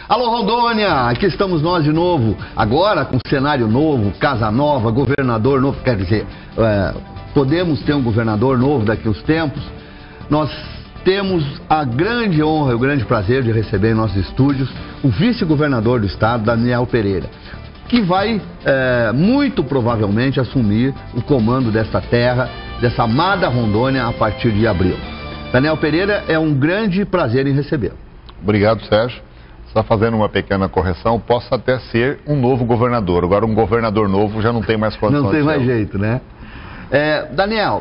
Alô Rondônia, aqui estamos nós de novo, agora com cenário novo, casa nova, governador novo, quer dizer, podemos ter um governador novo daqui a uns tempos. Nós temos a grande honra e o grande prazer de receber em nossos estúdios o vice-governador do estado, Daniel Pereira, que vai muito provavelmente assumir o comando desta terra, dessa amada Rondônia, a partir de abril. Daniel Pereira, é um grande prazer em recebê-lo. Obrigado, Sérgio. Só fazendo uma pequena correção, posso até ser um novo governador. Agora, um governador novo já não tem mais condições. Não tem mais jeito, né? Daniel,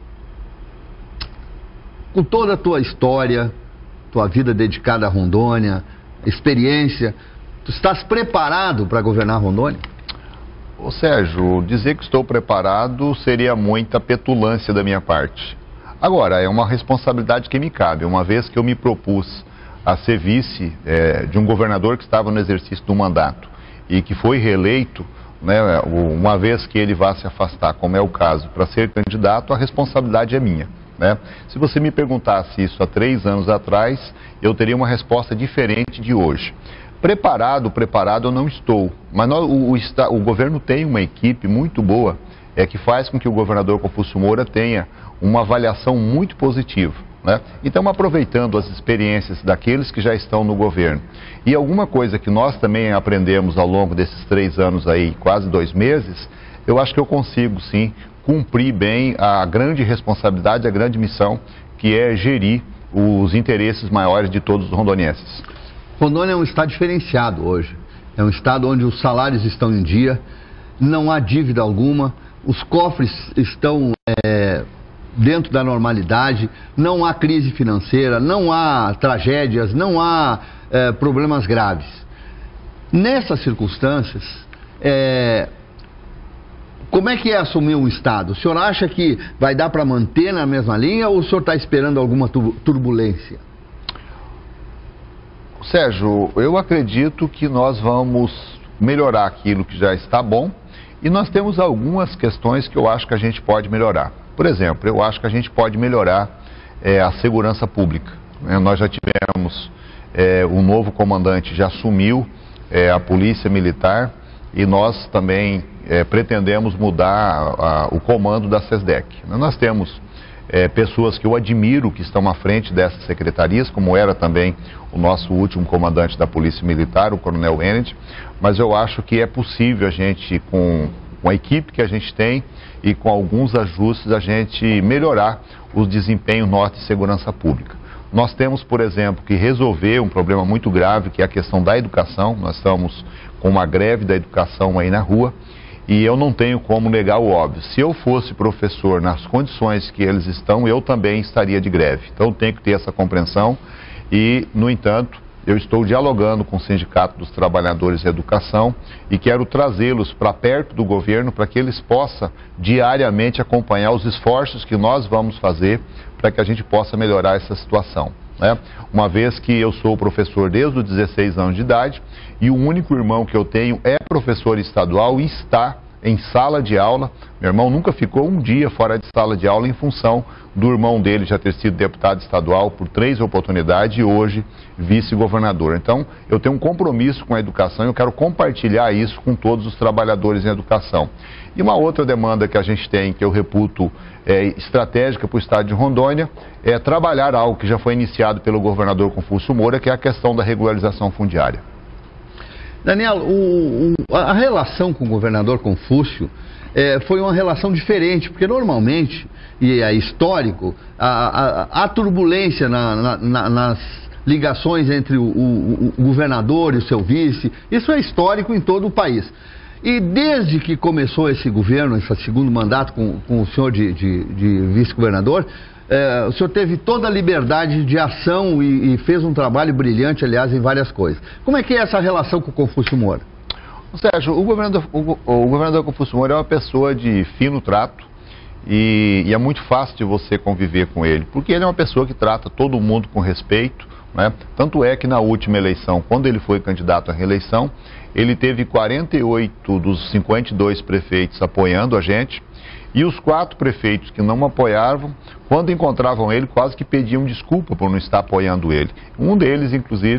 com toda a tua história, tua vida dedicada à Rondônia, experiência, tu estás preparado para governar Rondônia? Ô Sérgio, dizer que estou preparado seria muita petulância da minha parte. Agora, é uma responsabilidade que me cabe, uma vez que eu me propus a ser vice de um governador que estava no exercício do mandato e que foi reeleito, né, uma vez que ele vá se afastar, como é o caso, para ser candidato, a responsabilidade é minha. Né? Se você me perguntasse isso há 3 anos atrás, eu teria uma resposta diferente de hoje. Preparado eu não estou, mas o governo tem uma equipe muito boa, que faz com que o governador Confúcio Moura tenha uma avaliação muito positiva. Né? Então, aproveitando as experiências daqueles que já estão no governo e alguma coisa que nós também aprendemos ao longo desses 3 anos aí, quase 2 meses, eu acho que eu consigo sim cumprir bem a grande responsabilidade, a grande missão, que é gerir os interesses maiores de todos os rondonienses. Rondônia é um estado diferenciado hoje, é um estado onde os salários estão em dia, não há dívida alguma, os cofres estão dentro da normalidade, não há crise financeira, não há tragédias, não há problemas graves. Nessas circunstâncias, como é que é assumir um estado? O senhor acha que vai dar para manter na mesma linha ou o senhor está esperando alguma turbulência? Sérgio, eu acredito que nós vamos melhorar aquilo que já está bom e nós temos algumas questões que eu acho que a gente pode melhorar. Por exemplo, eu acho que a gente pode melhorar a segurança pública. Nós já tivemos, um novo comandante já assumiu a Polícia Militar e nós também pretendemos mudar o comando da SESDEC. Nós temos pessoas que eu admiro que estão à frente dessas secretarias, como era também o nosso último comandante da Polícia Militar, o Coronel Kennedy, mas eu acho que é possível a gente, com a equipe que a gente tem e com alguns ajustes, a gente melhorar o desempenho nosso de segurança pública. Nós temos, por exemplo, que resolver um problema muito grave, que é a questão da educação. Nós estamos com uma greve da educação aí na rua. E eu não tenho como negar o óbvio. Se eu fosse professor nas condições que eles estão, eu também estaria de greve. Então, eu tenho que ter essa compreensão e, no entanto, eu estou dialogando com o Sindicato dos Trabalhadores de Educação e quero trazê-los para perto do governo para que eles possam diariamente acompanhar os esforços que nós vamos fazer para que a gente possa melhorar essa situação. Né? Uma vez que eu sou professor desde os 16 anos de idade e o único irmão que eu tenho é professor estadual e está em sala de aula. Meu irmão nunca ficou um dia fora de sala de aula em função do irmão dele já ter sido deputado estadual por 3 oportunidades e hoje vice-governador. Então, eu tenho um compromisso com a educação e eu quero compartilhar isso com todos os trabalhadores em educação. E uma outra demanda que a gente tem, que eu reputo estratégica para o estado de Rondônia, é trabalhar algo que já foi iniciado pelo governador Confúcio Moura, que é a questão da regularização fundiária. Daniel, a relação com o governador Confúcio foi uma relação diferente, porque normalmente, e é histórico, há turbulência nas ligações entre o governador e o seu vice. Isso é histórico em todo o país. E desde que começou esse governo, esse segundo mandato com o senhor de vice-governador, o senhor teve toda a liberdade de ação e fez um trabalho brilhante, aliás, em várias coisas. Como é que é essa relação com o Confúcio Moura? Sérgio, o governador Confúcio Moura é uma pessoa de fino trato e é muito fácil de você conviver com ele, porque ele é uma pessoa que trata todo mundo com respeito, né? Tanto é que na última eleição, quando ele foi candidato à reeleição, ele teve 48 dos 52 prefeitos apoiando a gente. E os 4 prefeitos que não apoiavam, quando encontravam ele, quase que pediam desculpa por não estar apoiando ele. Um deles, inclusive, que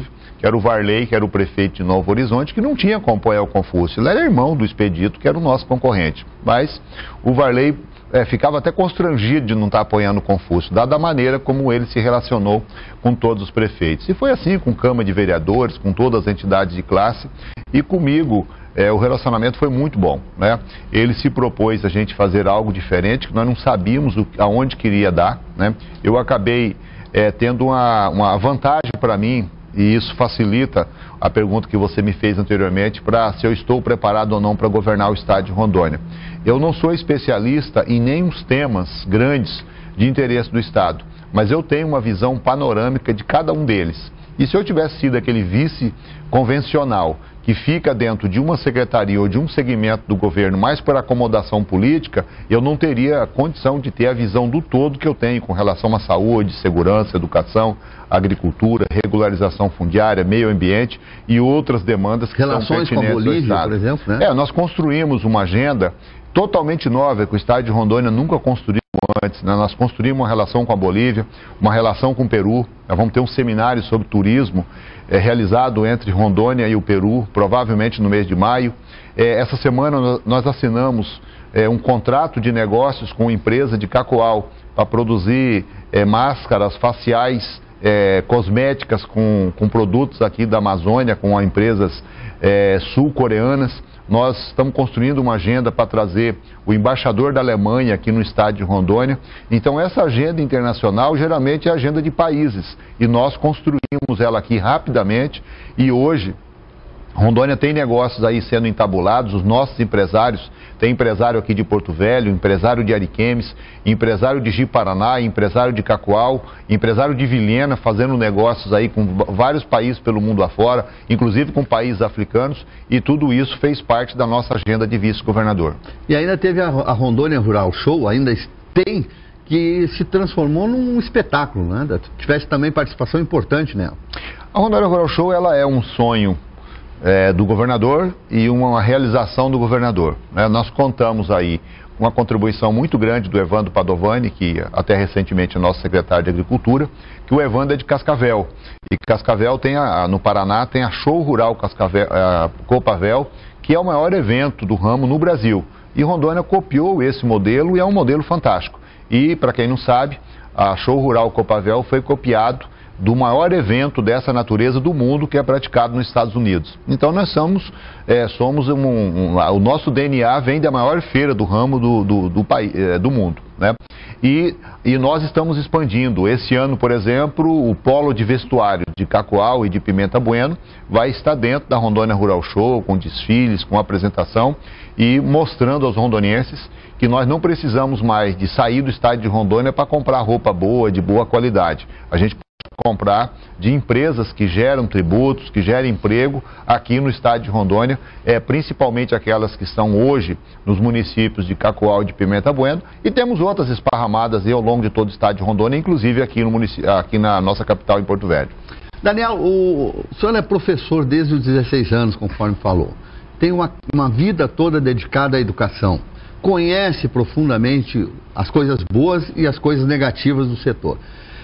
que era o Varley, que era o prefeito de Novo Horizonte, que não tinha como apoiar o Confúcio. Ele era irmão do Expedito, que era o nosso concorrente. Mas o Varley ficava até constrangido de não estar apoiando o Confúcio, dada a maneira como ele se relacionou com todos os prefeitos. E foi assim com Câmara de Vereadores, com todas as entidades de classe, e comigo o relacionamento foi muito bom, né? Ele se propôs a gente fazer algo diferente, que nós não sabíamos aonde queria dar, né? Eu acabei tendo uma vantagem para mim, e isso facilita a pergunta que você me fez anteriormente, para se eu estou preparado ou não para governar o estado de Rondônia. Eu não sou especialista em nenhum temas grandes de interesse do estado, mas eu tenho uma visão panorâmica de cada um deles. E se eu tivesse sido aquele vice convencional que fica dentro de uma secretaria ou de um segmento do governo mais por acomodação política, eu não teria a condição de ter a visão do todo que eu tenho com relação à saúde, segurança, educação, agricultura, regularização fundiária, meio ambiente e outras demandas que relações são pertinentes com a Bolívia, ao estado. por exemplo, né? Nós construímos uma agenda totalmente nova, que o estado de Rondônia nunca construiu antes, né? Nós construímos uma relação com a Bolívia, uma relação com o Peru. Nós vamos ter um seminário sobre turismo realizado entre Rondônia e o Peru, provavelmente no mês de maio. Essa semana nós assinamos um contrato de negócios com uma empresa de Cacoal para produzir máscaras faciais, cosméticas com produtos aqui da Amazônia, com empresas sul-coreanas. Nós estamos construindo uma agenda para trazer o embaixador da Alemanha aqui no estado de Rondônia. Então essa agenda internacional geralmente é a agenda de países e nós construímos ela aqui rapidamente e hoje Rondônia tem negócios aí sendo entabulados, os nossos empresários, tem empresário aqui de Porto Velho, empresário de Ariquemes, empresário de Ji-Paraná, empresário de Cacoal, empresário de Vilhena, fazendo negócios aí com vários países pelo mundo afora, inclusive com países africanos, e tudo isso fez parte da nossa agenda de vice-governador. E ainda teve a Rondônia Rural Show, ainda tem, que se transformou num espetáculo, né? Tivesse também participação importante nela. A Rondônia Rural Show, ela é um sonho do governador e uma realização do governador, né? Nós contamos aí com uma contribuição muito grande do Evandro Padovani, que até recentemente é nosso secretário de Agricultura, que o Evandro é de Cascavel. E Cascavel tem no Paraná tem a Show Rural Cascavel, Copavel, que é o maior evento do ramo no Brasil. E Rondônia copiou esse modelo e é um modelo fantástico. E, para quem não sabe, a Show Rural Copavel foi copiado do maior evento dessa natureza do mundo que é praticado nos Estados Unidos. Então nós somos o nosso DNA vem da maior feira do ramo do mundo, né? E nós estamos expandindo. Esse ano, por exemplo, o polo de vestuário de Cacoal e de Pimenta Bueno vai estar dentro da Rondônia Rural Show, com desfiles, com apresentação e mostrando aos rondonienses que nós não precisamos mais de sair do estado de Rondônia para comprar roupa boa, de boa qualidade. A gente comprar de empresas que geram tributos, que geram emprego aqui no estado de Rondônia, principalmente aquelas que estão hoje nos municípios de Cacoal e de Pimenta Bueno, e temos outras esparramadas aí ao longo de todo o estado de Rondônia, inclusive aqui na nossa capital, em Porto Velho. Daniel, o senhor é professor desde os 16 anos, conforme falou. Tem uma vida toda dedicada à educação. Conhece profundamente as coisas boas e as coisas negativas do setor.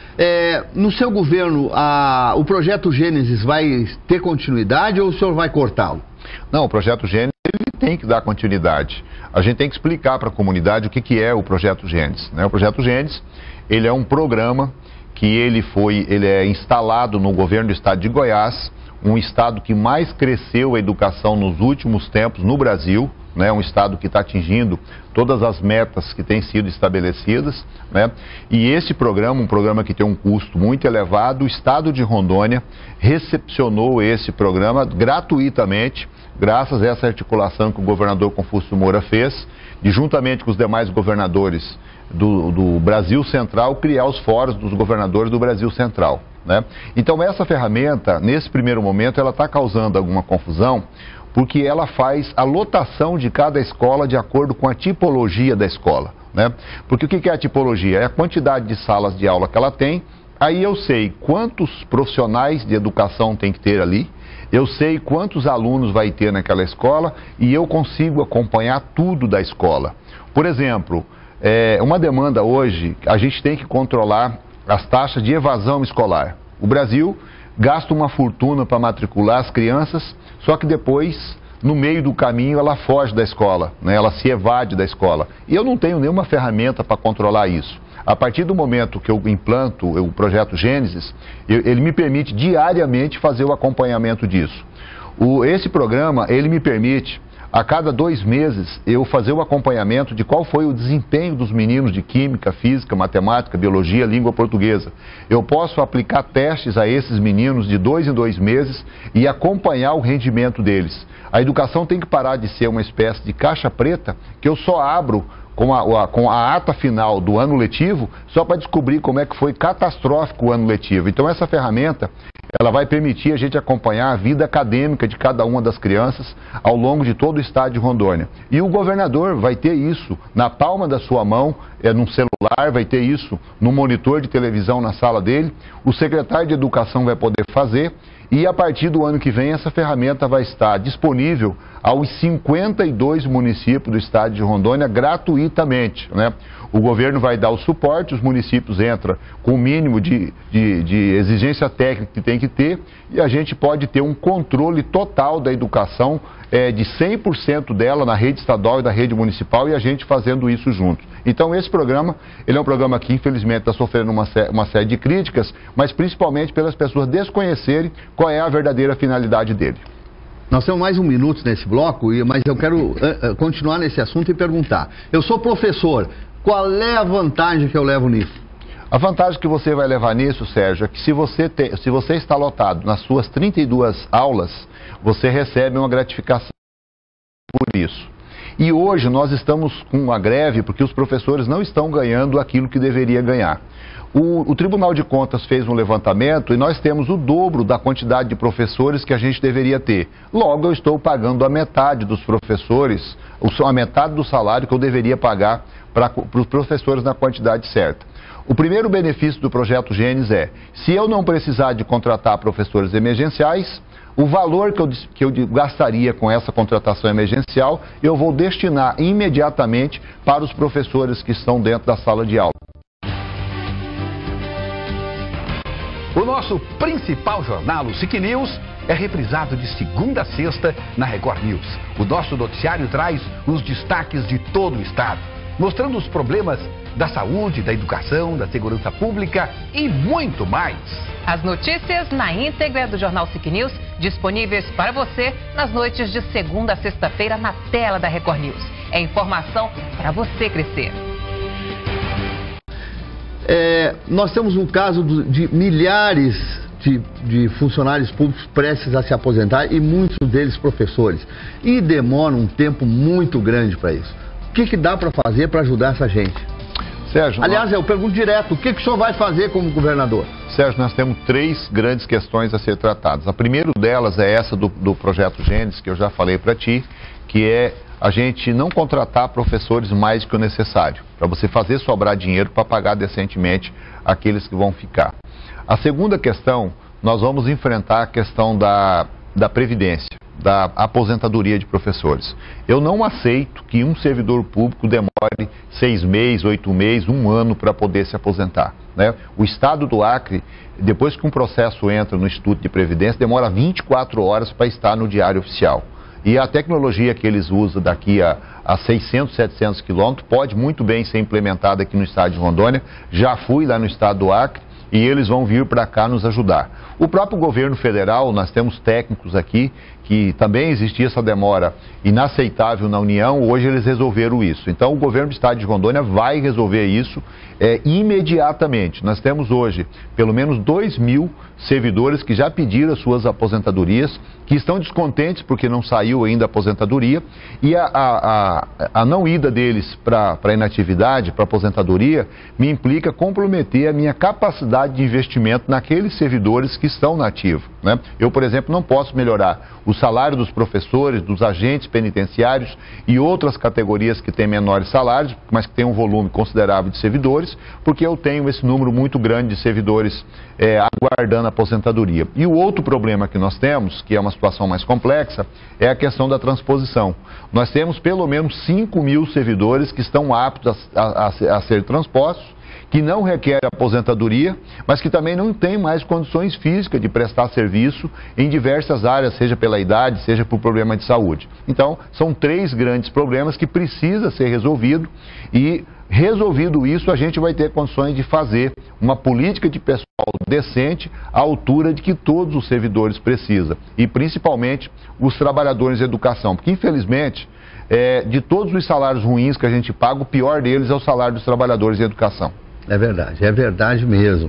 No seu governo, o projeto Gênesis vai ter continuidade ou o senhor vai cortá-lo? Não, o projeto Gênesis ele tem que dar continuidade. A gente tem que explicar para a comunidade o que é o projeto Gênesis, né? O projeto Gênesis, ele é um programa que ele é instalado no governo do estado de Goiás, um estado que mais cresceu a educação nos últimos tempos no Brasil, né? Um estado que está atingindo todas as metas que têm sido estabelecidas, né? E esse programa, um programa que tem um custo muito elevado, o estado de Rondônia recepcionou esse programa gratuitamente, graças a essa articulação que o governador Confúcio Moura fez, e juntamente com os demais governadores do Brasil Central, criar os fóruns dos governadores do Brasil Central, né? Então essa ferramenta, nesse primeiro momento, ela está causando alguma confusão, porque ela faz a lotação de cada escola de acordo com a tipologia da escola, né? Porque o que é a tipologia? É a quantidade de salas de aula que ela tem. Aí eu sei quantos profissionais de educação tem que ter ali, eu sei quantos alunos vai ter naquela escola e eu consigo acompanhar tudo da escola. Por exemplo, uma demanda hoje, a gente tem que controlar as taxas de evasão escolar. O Brasil gasta uma fortuna para matricular as crianças, só que depois, no meio do caminho, ela foge da escola, né? Ela se evade da escola. E eu não tenho nenhuma ferramenta para controlar isso. A partir do momento que eu implanto o projeto Gênesis, ele me permite diariamente fazer o acompanhamento disso. Esse programa, ele me permite, a cada 2 meses, eu fazer o acompanhamento de qual foi o desempenho dos meninos de Química, Física, Matemática, Biologia, Língua Portuguesa. Eu posso aplicar testes a esses meninos de 2 em 2 meses e acompanhar o rendimento deles. A educação tem que parar de ser uma espécie de caixa preta que eu só abro com a ata final do ano letivo, só para descobrir como é que foi catastrófico o ano letivo. Então essa ferramenta, ela vai permitir a gente acompanhar a vida acadêmica de cada uma das crianças ao longo de todo o estado de Rondônia. E o governador vai ter isso na palma da sua mão, num celular, vai ter isso no monitor de televisão na sala dele, o secretário de Educação vai poder fazer. E a partir do ano que vem, essa ferramenta vai estar disponível aos 52 municípios do estado de Rondônia gratuitamente, né? O governo vai dar o suporte, os municípios entram com o mínimo de exigência técnica que tem que ter e a gente pode ter um controle total da educação de 100% dela na rede estadual e da rede municipal e a gente fazendo isso junto. Então esse programa, ele é um programa que infelizmente está sofrendo uma série de críticas, mas principalmente pelas pessoas desconhecerem qual é a verdadeira finalidade dele. Nós temos mais 1 minuto nesse bloco, mas eu quero continuar nesse assunto e perguntar. Eu sou professor, qual é a vantagem que eu levo nisso? A vantagem que você vai levar nisso, Sérgio, é que se você está lotado nas suas 32 aulas, você recebe uma gratificação por isso. E hoje nós estamos com uma greve porque os professores não estão ganhando aquilo que deveria ganhar. O Tribunal de Contas fez um levantamento e nós temos o dobro da quantidade de professores que a gente deveria ter. Logo, eu estou pagando a metade dos professores, a metade do salário que eu deveria pagar para os professores na quantidade certa. O primeiro benefício do projeto Gênesis é, se eu não precisar de contratar professores emergenciais, o valor que eu gastaria com essa contratação emergencial, eu vou destinar imediatamente para os professores que estão dentro da sala de aula. O nosso principal jornal, o SIC News, é reprisado de segunda a sexta na Record News. O nosso noticiário traz os destaques de todo o estado, mostrando os problemas da saúde, da educação, da segurança pública e muito mais. As notícias na íntegra do jornal SIC News, disponíveis para você nas noites de segunda a sexta-feira na tela da Record News. É informação para você crescer. Nós temos um caso de milhares de funcionários públicos prestes a se aposentar e muitos deles professores. E demora um tempo muito grande para isso. O que dá para fazer para ajudar essa gente? Sérgio, aliás, eu pergunto direto, o que o senhor vai fazer como governador? Sérgio, nós temos 3 grandes questões a ser tratadas. A primeira delas é essa do projeto Gênesis, que eu já falei para ti, que é a gente não contratar professores mais do que o necessário, para você fazer sobrar dinheiro para pagar decentemente aqueles que vão ficar. A segunda questão, nós vamos enfrentar a questão da previdência, da aposentadoria de professores. Eu não aceito que um servidor público demore 6 meses, 8 meses, 1 ano para poder se aposentar, né? O Estado do Acre, depois que um processo entra no Instituto de Previdência, demora 24 horas para estar no Diário Oficial. E a tecnologia que eles usam daqui a 600, 700 quilômetros pode muito bem ser implementada aqui no estado de Rondônia. Já fui lá no estado do Acre e eles vão vir para cá nos ajudar. O próprio governo federal, nós temos técnicos aqui que também existia essa demora inaceitável na União, hoje eles resolveram isso. Então o governo do estado de Rondônia vai resolver isso imediatamente. Nós temos hoje pelo menos 2.000 servidores que já pediram as suas aposentadorias, que estão descontentes porque não saiu ainda a aposentadoria, e a não ida deles para a inatividade, para a aposentadoria, me implica comprometer a minha capacidade de investimento naqueles servidores que estão na ativa, né? Eu, por exemplo, não posso melhorar o salário dos professores, dos agentes penitenciários e outras categorias que têm menores salários, mas que têm um volume considerável de servidores, porque eu tenho esse número muito grande de servidores aguardando a aposentadoria. E o outro problema que nós temos, que é uma situação mais complexa, é a questão da transposição. Nós temos pelo menos 5.000 servidores que estão aptos a ser transpostos, que não requer aposentadoria, mas que também não tem mais condições físicas de prestar serviço em diversas áreas, seja pela idade, seja por problema de saúde. Então, são 3 grandes problemas que precisam ser resolvidos e, resolvido isso, a gente vai ter condições de fazer uma política de pessoal decente à altura de que todos os servidores precisam, e principalmente os trabalhadores de educação, porque infelizmente, de todos os salários ruins que a gente paga, o pior deles é o salário dos trabalhadores de educação. É verdade mesmo.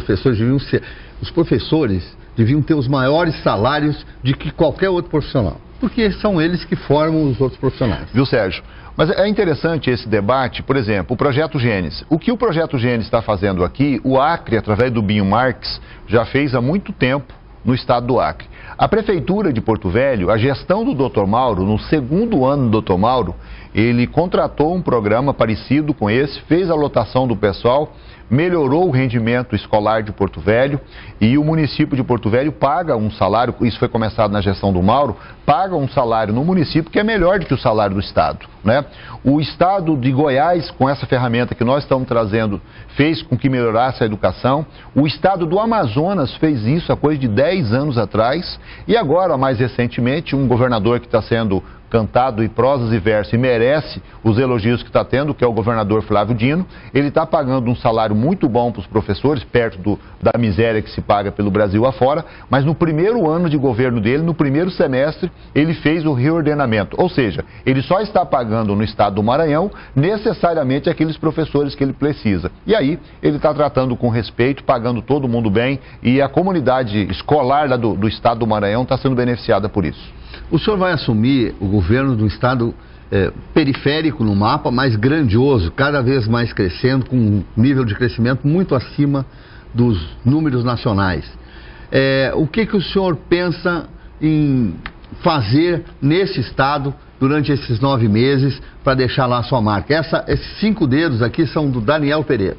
Os professores deviam ter os maiores salários de que qualquer outro profissional, porque são eles que formam os outros profissionais. Viu, Sérgio? Mas é interessante esse debate, por exemplo, o Projeto Gênesis. O que o Projeto Gênesis está fazendo aqui, o Acre, através do Binho Marques, já fez há muito tempo no estado do Acre. A Prefeitura de Porto Velho, a gestão do Dr. Mauro, no 2º ano do Dr. Mauro, ele contratou um programa parecido com esse, fez a lotação do pessoal, melhorou o rendimento escolar de Porto Velho, e o município de Porto Velho paga um salário, isso foi começado na gestão do Mauro, paga um salário no município que é melhor do que o salário do estado, né? O estado de Goiás, com essa ferramenta que nós estamos trazendo, fez com que melhorasse a educação. O estado do Amazonas fez isso há coisa de 10 anos atrás, e agora, mais recentemente, um governador que está sendo cantado em prosas e versos e merece os elogios que está tendo, que é o governador Flávio Dino. Ele está pagando um salário muito bom para os professores, perto da miséria que se paga pelo Brasil afora, mas no primeiro ano de governo dele, no primeiro semestre, ele fez o reordenamento, ou seja, ele só está pagando no estado do Maranhão necessariamente aqueles professores que ele precisa. E aí ele está tratando com respeito, pagando todo mundo bem, e a comunidade escolar lá do estado do Maranhão está sendo beneficiada por isso. O senhor vai assumir o governo do estado periférico no mapa, mas grandioso, cada vez mais crescendo, com um nível de crescimento muito acima dos números nacionais. O que o senhor pensa em fazer nesse estado durante esses 9 meses para deixar lá a sua marca? Esses 5 dedos aqui são do Daniel Pereira.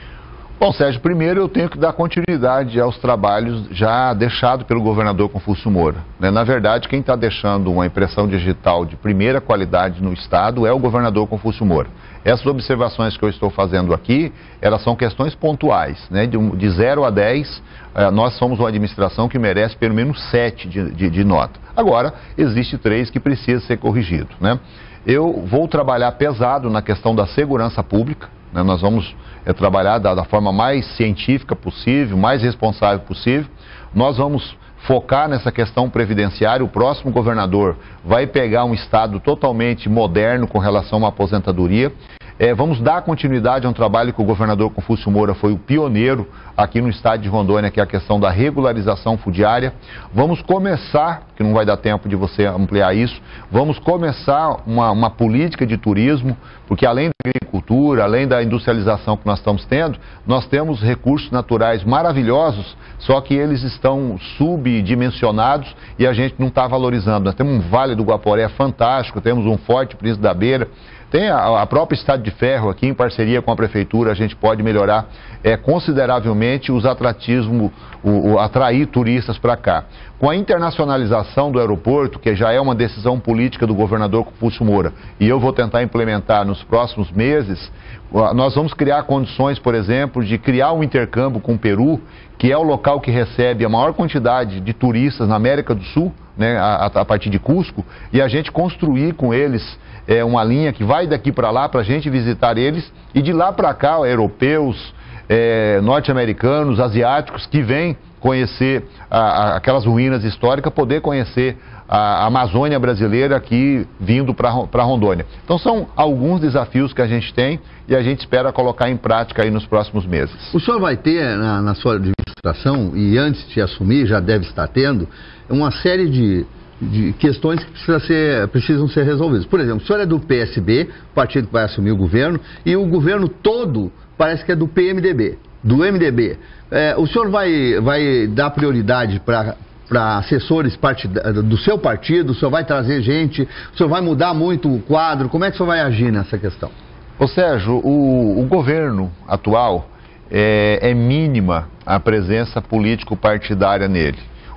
Bom, Sérgio, primeiro eu tenho que dar continuidade aos trabalhos já deixados pelo governador Confúcio Moura, né? Na verdade, quem está deixando uma impressão digital de primeira qualidade no estado é o governador Confúcio Moura. Essas observações que eu estou fazendo aqui, elas são questões pontuais, né? De 0 a 10, nós somos uma administração que merece pelo menos 7 de nota. Agora, existe 3 que precisa ser corrigido, né? Eu vou trabalhar pesado na questão da segurança pública, né? Nós vamos trabalhar da forma mais científica possível, mais responsável possível. Nós vamos focar nessa questão previdenciária. O próximo governador vai pegar um estado totalmente moderno com relação a uma aposentadoria. Vamos dar continuidade a um trabalho que o governador Confúcio Moura foi o pioneiro aqui no estado de Rondônia, que é a questão da regularização fundiária. Vamos começar, que não vai dar tempo de você ampliar isso, vamos começar uma política de turismo, porque além da agricultura, além da industrialização que nós estamos tendo, nós temos recursos naturais maravilhosos, só que eles estão subdimensionados e a gente não está valorizando. Nós temos um Vale do Guaporé fantástico, temos um Forte Príncipe da Beira, tem a própria Estrada de Ferro aqui, em parceria com a Prefeitura, a gente pode melhorar consideravelmente os atratismos, atrair turistas para cá. Com a internacionalização do aeroporto, que já é uma decisão política do governador Confúcio Moura, e eu vou tentar implementar nos próximos meses, nós vamos criar condições, por exemplo, de criar um intercâmbio com o Peru, que é o local que recebe a maior quantidade de turistas na América do Sul, né, a partir de Cusco, e a gente construir com eles uma linha que vai daqui para lá para a gente visitar eles, e de lá para cá, europeus, norte-americanos, asiáticos que vêm conhecer aquelas ruínas históricas, poder conhecer a Amazônia brasileira aqui vindo para Rondônia. Então são alguns desafios que a gente tem e a gente espera colocar em prática aí nos próximos meses. O senhor vai ter na sua administração, e antes de assumir já deve estar tendo, uma série de questões que precisam ser resolvidas. Por exemplo, o senhor é do PSB, o partido que vai assumir o governo, e o governo todo parece que é do PMDB, do MDB. O senhor vai dar prioridade para assessores do seu partido? O senhor vai trazer gente? O senhor vai mudar muito o quadro? Como é que o senhor vai agir nessa questão? Ô Sérgio, o governo atual é mínima a presença político-partidária nele.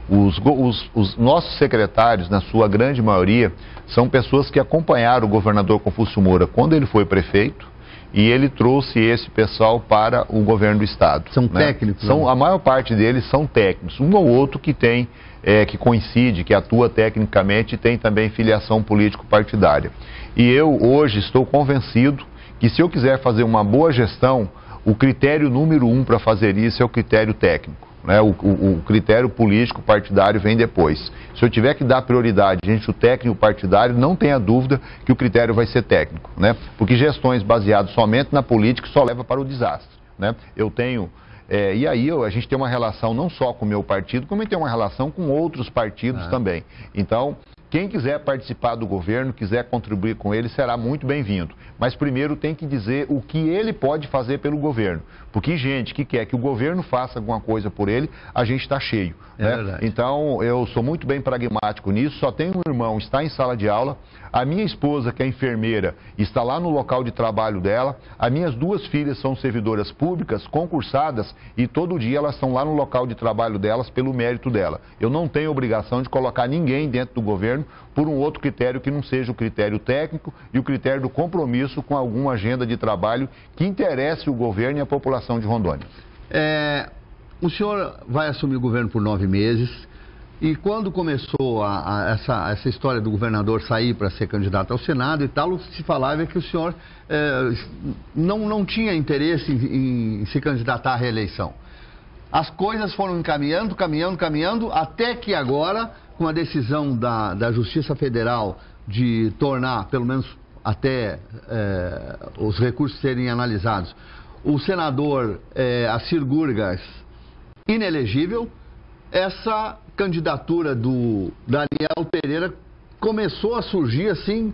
Os nossos secretários, na sua grande maioria, são pessoas que acompanharam o governador Confúcio Moura quando ele foi prefeito e ele trouxe esse pessoal para o governo do estado. São técnicos? A maior parte deles são técnicos, um ou outro que tem, que coincide, que atua tecnicamente e tem também filiação político-partidária. E eu hoje estou convencido que se eu quiser fazer uma boa gestão, o critério número 1 para fazer isso é o critério técnico. Né? O critério político partidário vem depois. Se eu tiver que dar prioridade entre o técnico e o partidário, não tenha dúvida que o critério vai ser técnico, né? Porque gestões baseadas somente na política só leva para o desastre, né? Eu tenho... e aí a gente tem uma relação não só com o meu partido, como tem uma relação com outros partidos também. Então, quem quiser participar do governo, quiser contribuir com ele, será muito bem-vindo. Mas primeiro tem que dizer o que ele pode fazer pelo governo. Porque gente que quer que o governo faça alguma coisa por ele, a gente está cheio. Né? Então, eu sou muito bem pragmático nisso. Só tenho um irmão, está em sala de aula. A minha esposa, que é enfermeira, está lá no local de trabalho dela. As minhas 2 filhas são servidoras públicas, concursadas, e todo dia elas estão lá no local de trabalho delas pelo mérito dela. Eu não tenho obrigação de colocar ninguém dentro do governo por um outro critério que não seja o critério técnico e o critério do compromisso com alguma agenda de trabalho que interesse o governo e a população de Rondônia. O senhor vai assumir o governo por 9 meses e quando começou essa história do governador sair para ser candidato ao Senado e tal, se falava que o senhor não tinha interesse em se candidatar à reeleição. As coisas foram caminhando, até que agora, com a decisão da Justiça Federal de tornar, pelo menos até os recursos serem analisados, o senador Assir Gurgás inelegível, essa candidatura do Daniel Pereira começou a surgir assim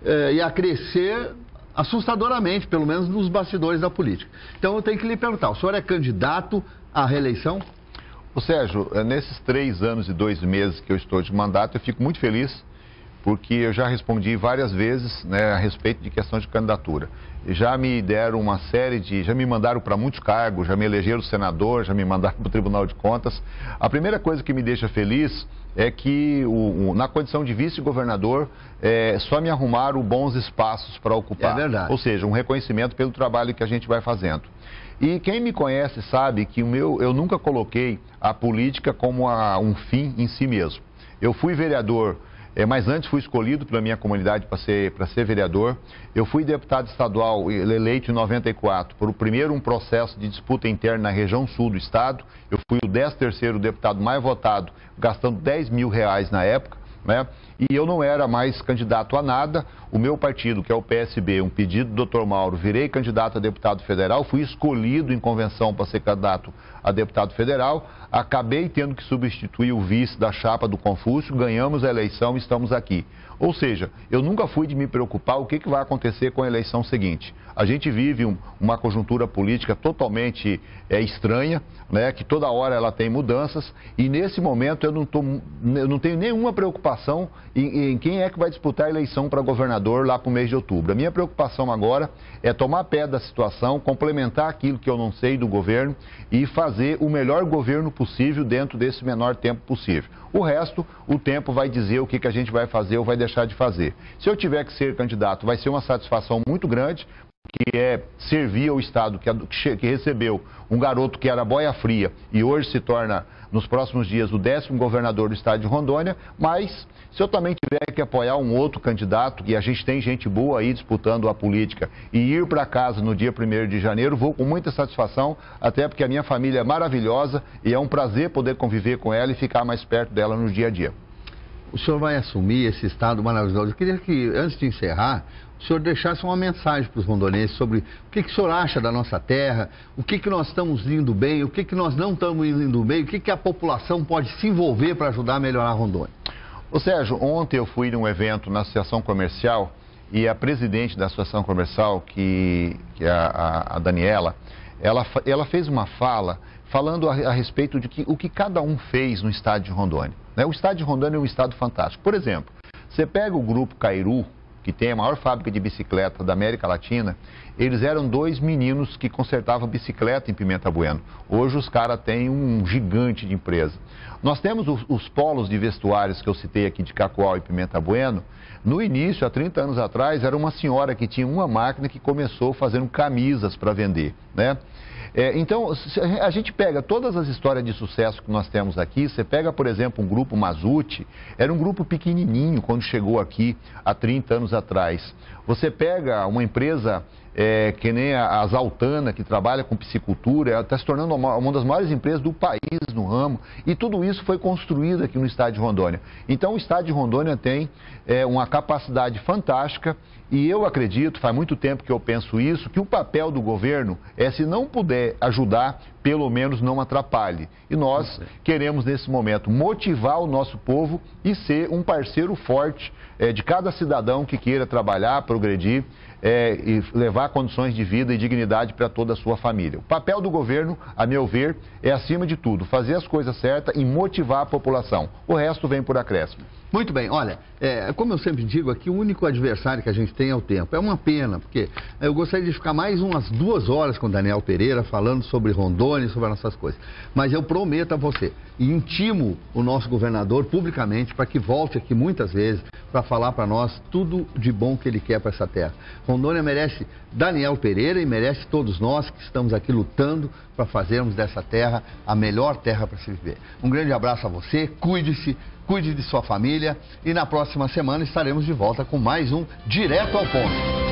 e a crescer assustadoramente, pelo menos nos bastidores da política. Então eu tenho que lhe perguntar, o senhor é candidato à reeleição? Ô Sérgio, nesses 3 anos e 2 meses que eu estou de mandato, eu fico muito feliz, porque eu já respondi várias vezes, né, a respeito de questão de candidatura. Já me deram uma série já me mandaram para muitos cargos, já me elegeram senador, já me mandaram para o Tribunal de Contas. A primeira coisa que me deixa feliz é que na condição de vice-governador, só me arrumaram bons espaços para ocupar. É verdade. Ou seja, um reconhecimento pelo trabalho que a gente vai fazendo. E quem me conhece sabe que eu nunca coloquei a política como um fim em si mesmo. Eu fui vereador, mas antes fui escolhido pela minha comunidade para ser vereador. Eu fui deputado estadual eleito em 94 por um processo de disputa interna na região sul do estado. Eu fui o 13º deputado mais votado, gastando R$10 mil na época. Né? E eu não era mais candidato a nada. O meu partido, que é o PSB, um pedido do Dr. Mauro, virei candidato a deputado federal, fui escolhido em convenção para ser candidato a deputado federal, acabei tendo que substituir o vice da chapa do Confúcio, ganhamos a eleição e estamos aqui. Ou seja, eu nunca fui de me preocupar o que vai acontecer com a eleição seguinte. A gente vive uma conjuntura política totalmente estranha, né, que toda hora ela tem mudanças, e nesse momento eu não tenho nenhuma preocupação em quem é que vai disputar a eleição para governador lá para o mês de outubro. A minha preocupação agora é tomar pé da situação, complementar aquilo que eu não sei do governo e fazer o melhor governo possível dentro desse menor tempo possível. O resto, o tempo vai dizer o que a gente vai fazer ou vai deixar de fazer. Se eu tiver que ser candidato, vai ser uma satisfação muito grande, que é servir ao Estado que recebeu um garoto que era boia fria e hoje se torna, nos próximos dias, o 10º governador do estado de Rondônia, mas se eu também tiver que apoiar um outro candidato, e a gente tem gente boa aí disputando a política, e ir para casa no dia 1º de janeiro, vou com muita satisfação, até porque a minha família é maravilhosa e é um prazer poder conviver com ela e ficar mais perto dela no dia a dia. O senhor vai assumir esse estado maravilhoso. Eu queria que, antes de encerrar, o senhor deixasse uma mensagem para os rondonenses sobre o que o senhor acha da nossa terra, o que nós estamos indo bem, o que nós não estamos indo bem, o que a população pode se envolver para ajudar a melhorar a Rondônia. Ô Sérgio, ontem eu fui num evento na Associação Comercial e a presidente da Associação Comercial, que é a Daniela, ela fez uma fala falando a respeito de o que cada um fez no estado de Rondônia. Né? O estado de Rondônia é um estado fantástico. Por exemplo, você pega o grupo Cairu, que tem a maior fábrica de bicicleta da América Latina, eles eram 2 meninos que consertavam bicicleta em Pimenta Bueno. Hoje os caras têm um gigante de empresa. Nós temos os polos de vestuários que eu citei aqui de Cacoal e Pimenta Bueno. No início, há 30 anos atrás, era uma senhora que tinha uma máquina que começou fazendo camisas para vender, né? Então, a gente pega todas as histórias de sucesso que nós temos aqui, você pega, por exemplo, um grupo Mazzucchi, era um grupo pequenininho quando chegou aqui há 30 anos atrás. Você pega uma empresa que nem a Zaltana, que trabalha com piscicultura, ela está se tornando uma das maiores empresas do país no ramo, e tudo isso foi construído aqui no estado de Rondônia. Então, o estado de Rondônia tem uma capacidade fantástica, e eu acredito, faz muito tempo que eu penso isso, que o papel do governo se não puder ajudar, pelo menos não atrapalhe. E nós queremos, nesse momento, motivar o nosso povo e ser um parceiro forte de cada cidadão que queira trabalhar, progredir e levar condições de vida e dignidade para toda a sua família. O papel do governo, a meu ver, é, acima de tudo, fazer as coisas certas e motivar a população. O resto vem por acréscimo. Muito bem, olha, como eu sempre digo aqui, o único adversário que a gente tem é o tempo. É uma pena, porque eu gostaria de ficar mais umas 2 horas com o Daniel Pereira falando sobre Rondônia e sobre as nossas coisas. Mas eu prometo a você, e intimo o nosso governador publicamente para que volte aqui muitas vezes para falar para nós tudo de bom que ele quer para essa terra. Rondônia merece Daniel Pereira e merece todos nós que estamos aqui lutando para fazermos dessa terra a melhor terra para se viver. Um grande abraço a você, cuide-se, cuide de sua família e na próxima semana estaremos de volta com mais um Direto ao Ponto.